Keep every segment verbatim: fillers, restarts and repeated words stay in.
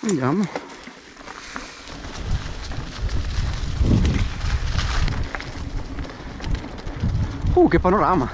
Andiamo. Uh, che panorama!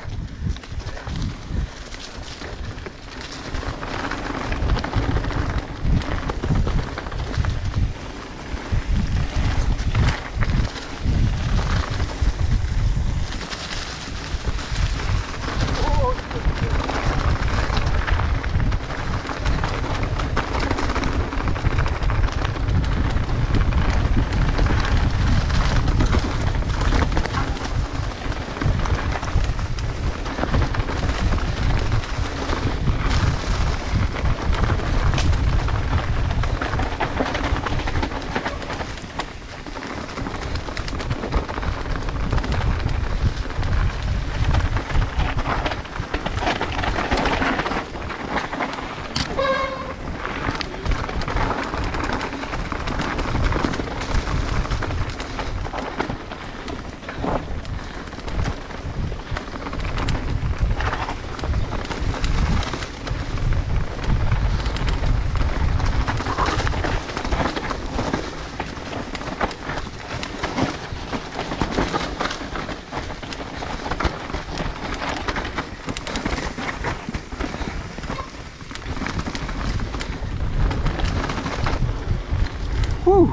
Uh,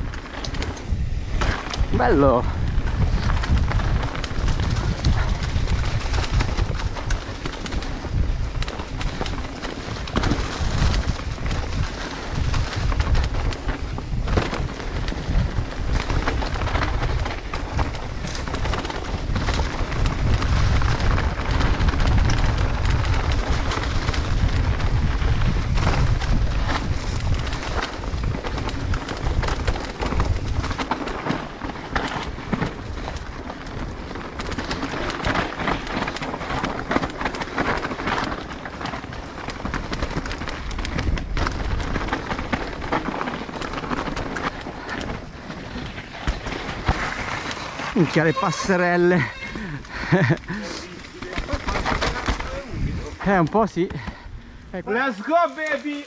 bello! Minchia, le passerelle. Eh, un po' sì. Ecco. Let's go baby!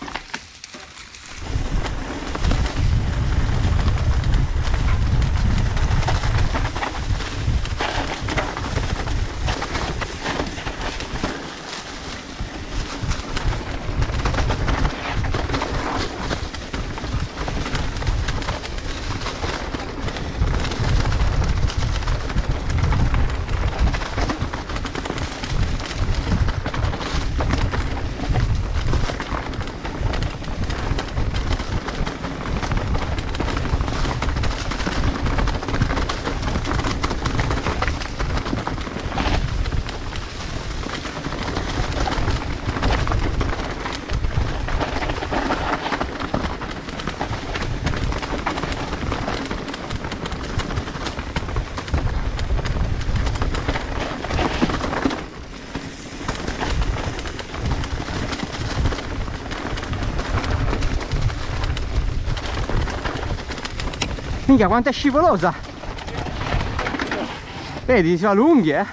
Minchia, quanto è scivolosa! Vedi, si va lunghi, eh!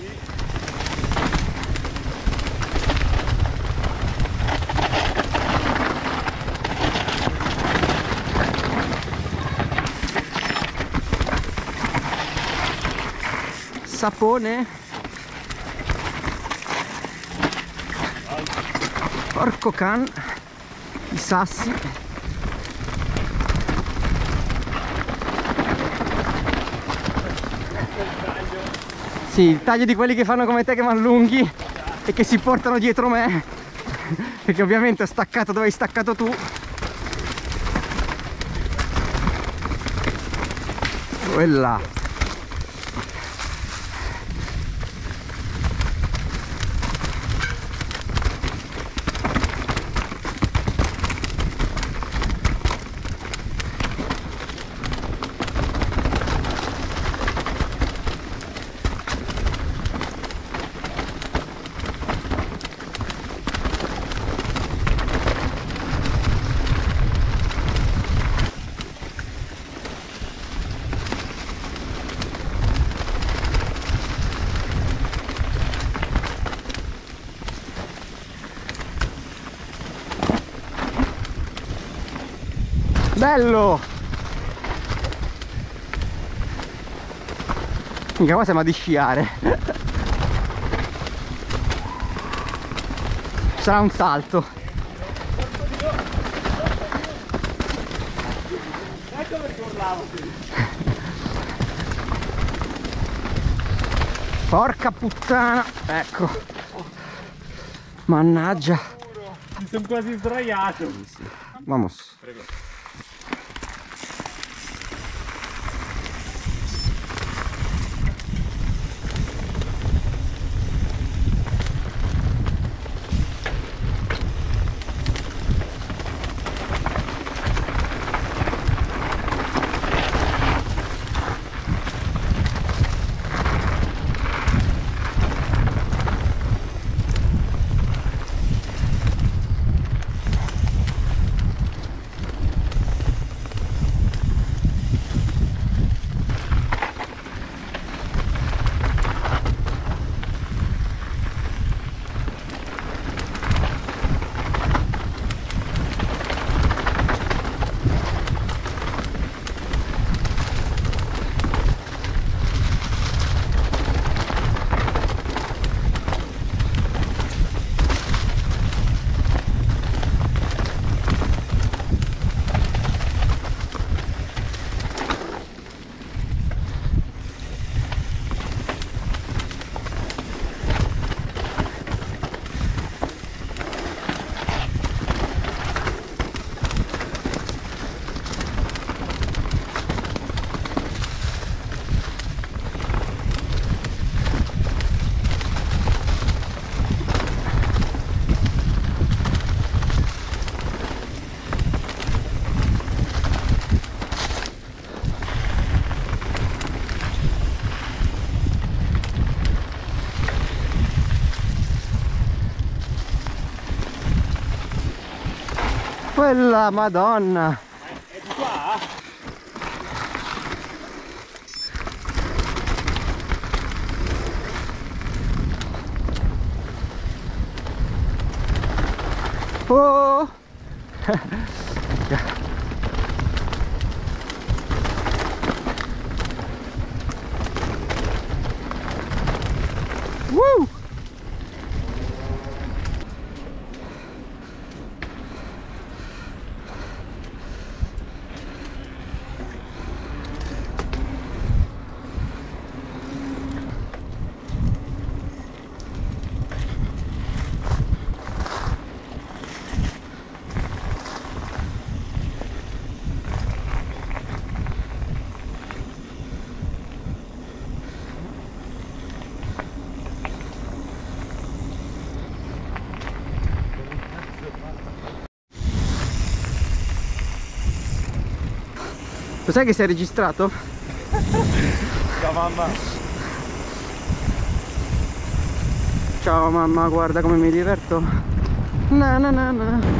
Sapone! Porco can! I sassi! Sì, il taglio di quelli che fanno come te, che vanno lunghi e che si portano dietro me, perché ovviamente ho staccato dove hai staccato tu. Quella. Bello! Mica qua siamo a di sciare. Sarà un salto. Ecco perché urlavo. Porca puttana. Ecco. Mannaggia. Mi sono quasi sdraiato. Vamos. Prego. Quella madonna. È di qua? Oh. Woo. Lo sai che sei registrato? Ciao mamma. Ciao mamma, guarda come mi diverto. Na na na na.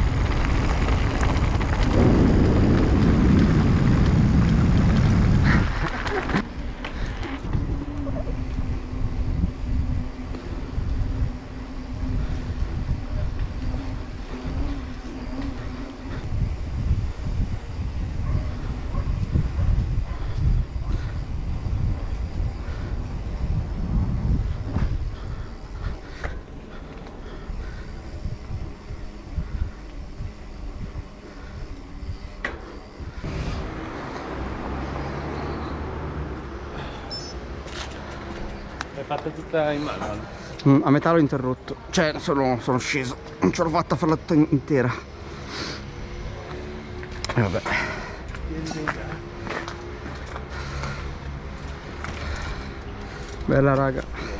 L'hai fatta tutta in mano? Mm, a metà l'ho interrotto. Cioè sono, sono sceso. Non ce l'ho fatta a farla tutta in- intera. E vabbè. Bella raga.